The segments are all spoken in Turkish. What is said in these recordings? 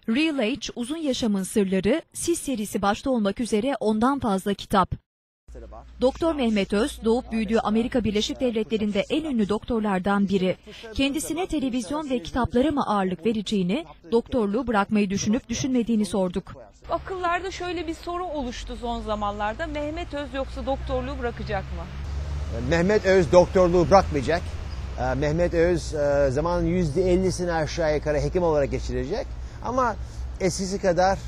Real Age, Uzun Yaşamın Sırları, Sis serisi başta olmak üzere ondan fazla kitap. Doktor Mehmet Öz, doğup büyüdüğü Amerika Birleşik Devletleri'nde en ünlü doktorlardan biri. Kendisine televizyon ve kitaplara mı ağırlık vereceğini, doktorluğu bırakmayı düşünüp düşünmediğini sorduk. Akıllarda şöyle bir soru oluştu son zamanlarda. Mehmet Öz yoksa doktorluğu bırakacak mı? Mehmet Öz doktorluğu bırakmayacak. Mehmet Öz zamanın %50'sini aşağı yukarı hekim olarak geçirecek. Ama eskisi kadar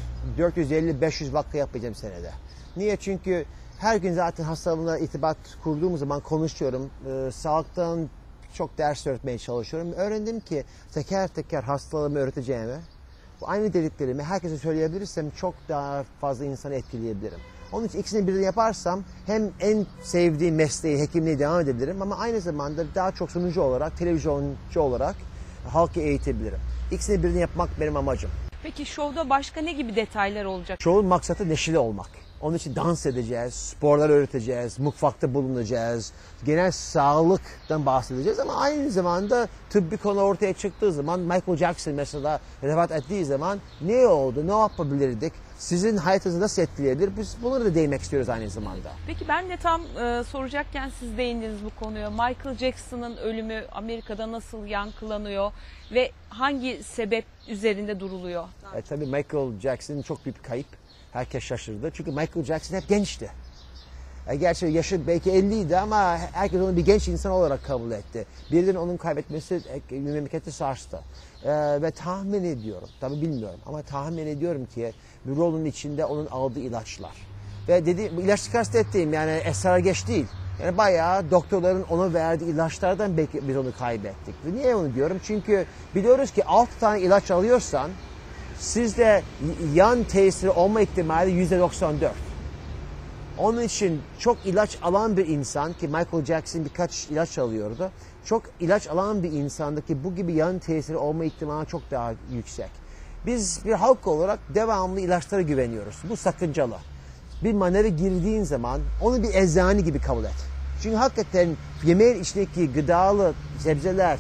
450-500 vaka yapacağım senede. Niye? Çünkü her gün zaten hastalığımla irtibat kurduğum zaman konuşuyorum. Sağlıktan çok ders öğretmeye çalışıyorum. Öğrendim ki teker teker hastalığımı öğreteceğime, bu aynı dediklerimi herkese söyleyebilirsem çok daha fazla insanı etkileyebilirim. Onun için ikisini birden yaparsam hem en sevdiğim mesleği, hekimliğe devam edebilirim ama aynı zamanda daha çok sunucu olarak, televizyoncu olarak halkı eğitebilirim. İkisini birden yapmak benim amacım. Peki şovda başka ne gibi detaylar olacak? Şovun maksatı neşeli olmak. Onun için dans edeceğiz, sporlar öğreteceğiz, mutfakta bulunacağız, genel sağlıktan bahsedeceğiz ama aynı zamanda tıbbi konu ortaya çıktığı zaman Michael Jackson mesela vefat ettiği zaman ne oldu, ne yapabilirdik, sizin hayatınızı nasıl etkileyebilir, biz bunları da değinmek istiyoruz aynı zamanda. Peki ben de tam soracakken siz değindiniz bu konuya. Michael Jackson'ın ölümü Amerika'da nasıl yankılanıyor ve hangi sebep üzerinde duruluyor? Tabii Michael Jackson çok büyük bir kayıp. Herkes şaşırdı. Çünkü Michael Jackson hep gençti. Gerçi yaşı belki 50 idi ama herkes onu bir genç insan olarak kabul etti. Birden onun kaybetmesi memleketi sarstı. Ve tahmin ediyorum, tabii bilmiyorum ama tahmin ediyorum ki bir rolün içinde onun aldığı ilaçlar. Ve ilaç kastettiğim yani esrargeç değil. Yani bayağı doktorların ona verdiği ilaçlardan belki biz onu kaybettik. Ve niye onu diyorum? Çünkü biliyoruz ki 6 tane ilaç alıyorsan sizde yan tesiri olma ihtimali %94. Onun için çok ilaç alan bir insan ki Michael Jackson birkaç ilaç alıyordu. Çok ilaç alan bir insandaki bu gibi yan tesiri olma ihtimali çok daha yüksek. Biz bir halk olarak devamlı ilaçlara güveniyoruz. Bu sakıncalı. Bir maneve girdiğin zaman onu bir eczane gibi kabul et. Çünkü hakikaten yemeğin içindeki gıdalı sebzeler,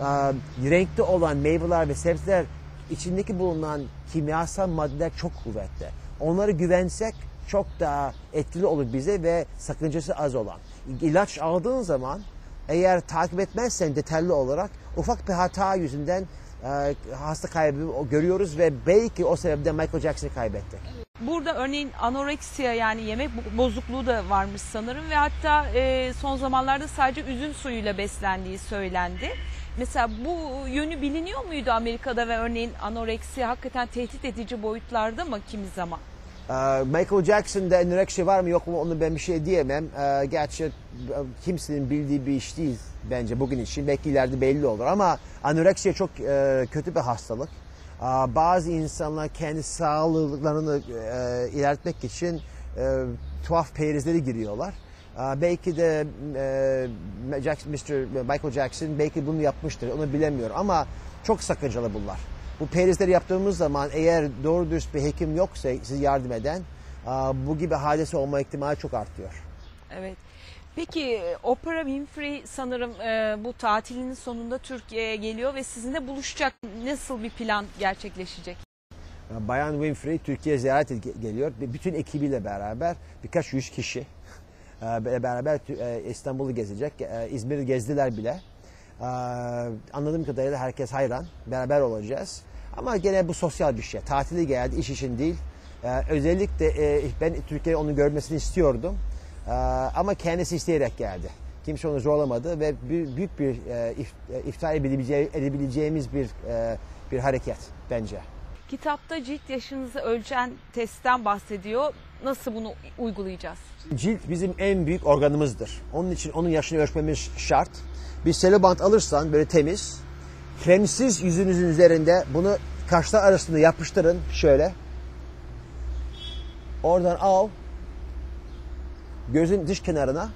renkli olan meyveler ve sebzeler içindeki bulunan kimyasal maddeler çok kuvvetli. Onlara güvensek çok daha etkili olur bize ve sakıncası az olan. İlaç aldığın zaman eğer takip etmezsen detaylı olarak ufak bir hata yüzünden hasta kaybı görüyoruz ve belki o sebepten Michael Jackson'ı kaybettik. Burada örneğin anoreksiya yani yemek bozukluğu da varmış sanırım ve hatta son zamanlarda sadece üzüm suyuyla beslendiği söylendi. Mesela bu yönü biliniyor muydu Amerika'da ve örneğin anoreksiya hakikaten tehdit edici boyutlarda mı kimi zaman? Michael Jackson'da anoreksiya var mı yok mu onu ben bir şey diyemem. Gerçi kimsenin bildiği bir iş değil bence bugün için. Belki ileride belli olur ama anoreksiya çok kötü bir hastalık. Bazı insanlar kendi sağlıklarını ilerletmek için tuhaf perizleri giriyorlar. Belki de Michael Jackson belki bunu yapmıştır, onu bilemiyorum ama çok sakıncalı bunlar. Bu perizleri yaptığımız zaman eğer doğru dürüst bir hekim yoksa size yardım eden bu gibi hadise olma ihtimali çok artıyor. Evet. Peki Oprah Winfrey sanırım bu tatilinin sonunda Türkiye'ye geliyor ve sizinle buluşacak. Nasıl bir plan gerçekleşecek? Bayan Winfrey Türkiye'ye ziyaret geliyor. Bütün ekibiyle beraber birkaç yüz kişi beraber İstanbul'u gezecek. İzmir'i gezdiler bile. Anladığım kadarıyla herkes hayran. Beraber olacağız. Ama gene bu sosyal bir şey. Tatili geldi, iş için değil. Özellikle ben Türkiye'de onu görmesini istiyordum. Ama kendisi isteyerek geldi. Kimse onu zorlamadı ve büyük bir iftihar edebileceğimiz bir hareket bence. Kitapta cilt yaşınızı ölçen testten bahsediyor. Nasıl bunu uygulayacağız? Cilt bizim en büyük organımızdır. Onun için onun yaşını ölçmemiz şart. Bir selobant alırsan böyle temiz, kremsiz yüzünüzün üzerinde bunu kaşlar arasında yapıştırın şöyle. Oradan al, gözün dış kenarına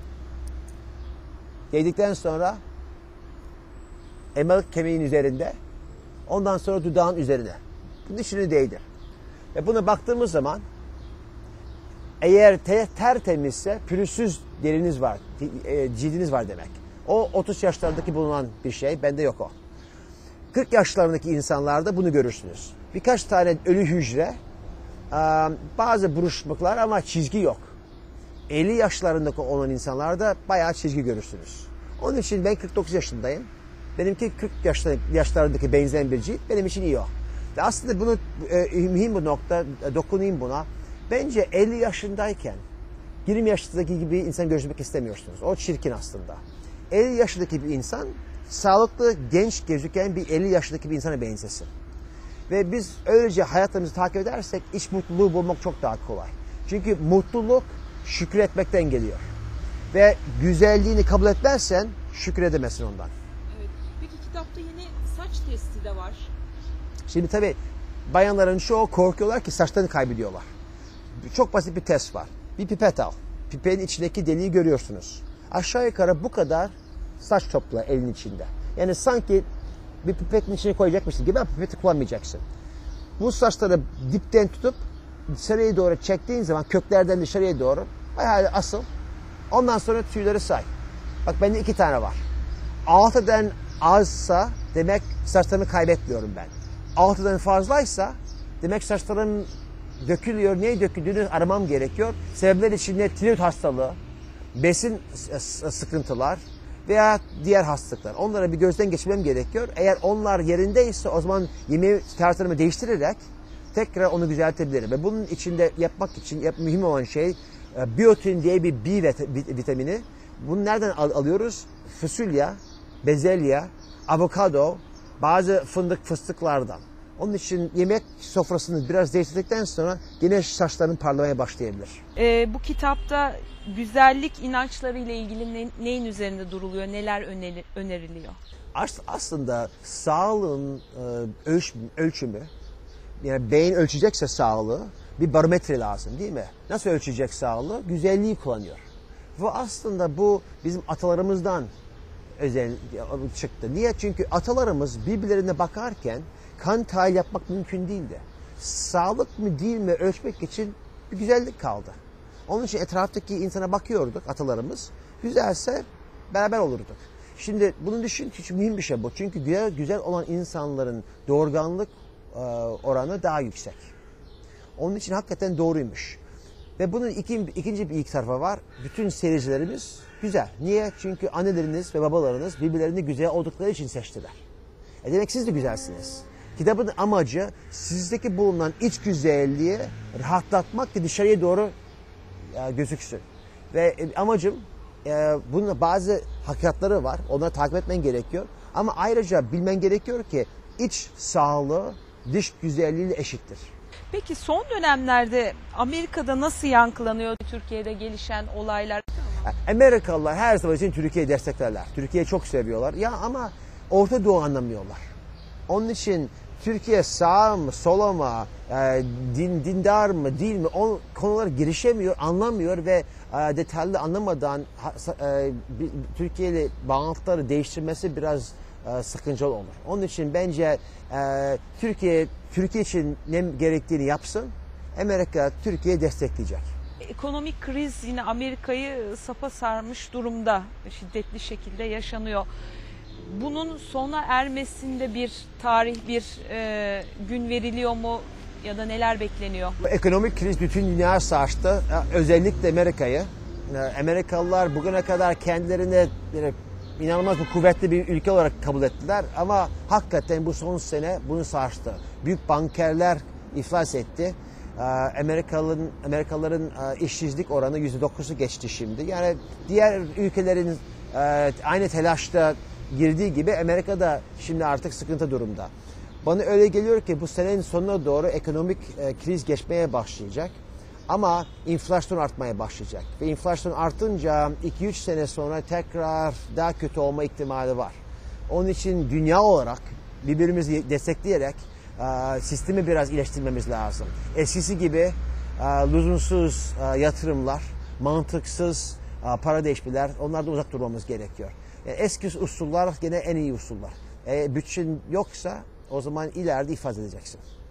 değdikten sonra emel kemiğin üzerinde, ondan sonra dudağın üzerine. Dışını değdir. Ve buna baktığımız zaman eğer tertemizse pürüzsüz deriniz var, cildiniz var demek. O 30 yaşlarındaki bulunan bir şey, bende yok o. 40 yaşlarındaki insanlarda bunu görürsünüz. Birkaç tane ölü hücre, bazı buruşuklar ama çizgi yok. 50 yaşlarındaki olan insanlarda bayağı çizgi görürsünüz. Onun için ben 49 yaşındayım. Benimki 40 yaşlarındaki benzeyen bir cilt benim için iyi o. Ve aslında bunu mühim bir nokta, dokunayım buna. Bence 50 yaşındayken 20 yaşındaki gibi insan gözükmek istemiyorsunuz. O çirkin aslında. 50 yaşındaki bir insan sağlıklı, genç gözüken bir 50 yaşındaki bir insana benzesin. Ve biz öylece hayatımızı takip edersek iç mutluluğu bulmak çok daha kolay. Çünkü mutluluk şükretmekten geliyor. Ve güzelliğini kabul etmezsen şükredemezsin ondan. Evet. Peki kitapta yine saç testi de var. Şimdi tabii bayanların çoğu korkuyorlar ki saçlarını kaybediyorlar. Çok basit bir test var. Bir pipet al. Pipetin içindeki deliği görüyorsunuz. Aşağı yukarı bu kadar saç topla elin içinde. Yani sanki bir pipetin içine koyacakmışsın gibi ama pipeti kullanmayacaksın. Bu saçları dipten tutup dışarıya doğru çektiğin zaman köklerden dışarıya doğru bayağı asıl. Ondan sonra tüyleri say. Bak bende 2 tane var. 6'dan azsa demek saçlarımı kaybetmiyorum ben. 6'dan fazlaysa demek saçlarım dökülüyor. Niye döküldüğünü aramam gerekiyor. Sebepler içinde tiroid hastalığı, besin sıkıntılar veya diğer hastalıklar. Onlara bir gözden geçirmem gerekiyor. Eğer onlar yerindeyse o zaman yemeği tarzlarımı değiştirerek tekrar onu düzeltebilirim. Ve bunun içinde yapmak için mühim olan şey biotin diye bir B vitamini. Bunu nereden alıyoruz? Fasulye, bezelye, avokado, bazı fıstıklardan. Onun için yemek sofrasını biraz değiştirdikten sonra yine saçların parlamaya başlayabilir. Bu kitapta güzellik inançları ile ilgili neyin üzerinde duruluyor, neler öneriliyor? Aslında sağlığın ölçümü, yani beyin ölçecekse sağlığı bir barometre lazım değil mi? Nasıl ölçecek sağlığı? Güzelliği kullanıyor. Ve aslında bu bizim atalarımızdan özel çıktı. Niye? Çünkü atalarımız birbirlerine bakarken kan tahlil yapmak mümkün değildi. Sağlık mı değil mi ölçmek için bir güzellik kaldı. Onun için etraftaki insana bakıyorduk atalarımız. Güzelse beraber olurduk. Şimdi bunu düşün, hiç mühim bir şey bu. Çünkü güzel olan insanların doğurganlık oranı daha yüksek. Onun için hakikaten doğruymuş. Ve bunun ikinci bir ilk tarafı var. Bütün seyircilerimiz güzel. Niye? Çünkü anneleriniz ve babalarınız birbirlerini güzel oldukları için seçtiler. Demek siz de güzelsiniz. Kitabın amacı sizdeki bulunan iç güzelliği rahatlatmak ki dışarıya doğru gözüksün. Ve amacım bunun bazı hakikatleri var. Onları takip etmen gerekiyor. Ama ayrıca bilmen gerekiyor ki iç sağlığı dış güzelliğiyle eşittir. Peki son dönemlerde Amerika'da nasıl yankılanıyor Türkiye'de gelişen olaylar? Amerikalılar her zaman için Türkiye'yi desteklerler. Türkiye'yi çok seviyorlar. Ya ama Orta Doğu anlamıyorlar. Onun için Türkiye sağ mı, sola mı, dindar mı, değil mi? O konulara girişemiyor, anlamıyor ve detaylı anlamadan Türkiye ile bağlantıları değiştirmesi biraz sıkıntılı olur. Onun için bence Türkiye için ne gerektiğini yapsın. Amerika Türkiye'yi destekleyecek. Ekonomik kriz yine Amerika'yı sapa sarmış durumda, şiddetli şekilde yaşanıyor. Bunun sona ermesinde bir tarih, bir gün veriliyor mu ya da neler bekleniyor? Ekonomik kriz bütün dünya sarstı, özellikle Amerika'yı. Amerikalılar bugüne kadar kendilerini inanılmaz bir kuvvetli bir ülke olarak kabul ettiler ama hakikaten bu son sene bunu sarstı. Büyük bankerler iflas etti. Amerikalıların işsizlik oranı %9'u geçti şimdi. Yani diğer ülkelerin aynı telaşta girdiği gibi Amerika'da şimdi artık sıkıntı durumda. Bana öyle geliyor ki bu senenin sonuna doğru ekonomik kriz geçmeye başlayacak. Ama enflasyon artmaya başlayacak. Ve enflasyon artınca 2-3 sene sonra tekrar daha kötü olma ihtimali var. Onun için dünya olarak birbirimizi destekleyerek sistemi biraz iyileştirmemiz lazım. Eskisi gibi lüzumsuz yatırımlar, mantıksız para değişmeler, onlardan uzak durmamız gerekiyor. Eski usullar gene en iyi usullar. Bütçen yoksa o zaman ileride ifade edeceksin.